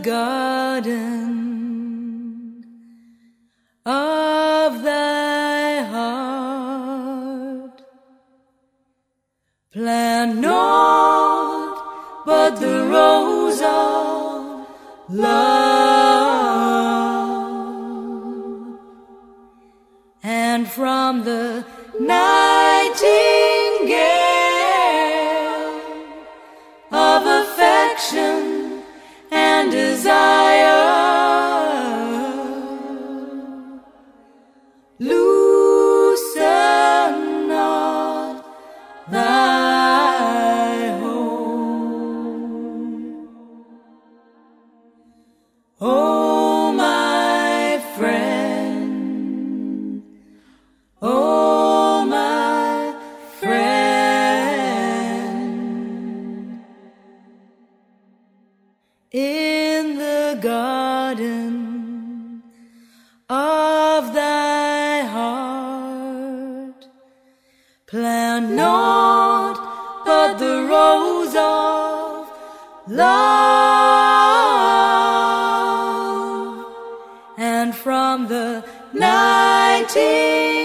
garden of thy heart. Plant naught but the rose of love, and from the nightingale of affection and desire, loosen not thy hold. Oh, my friend, oh, my friend, in the garden of thy heart, plant naught but the rose of love, and from the nightingale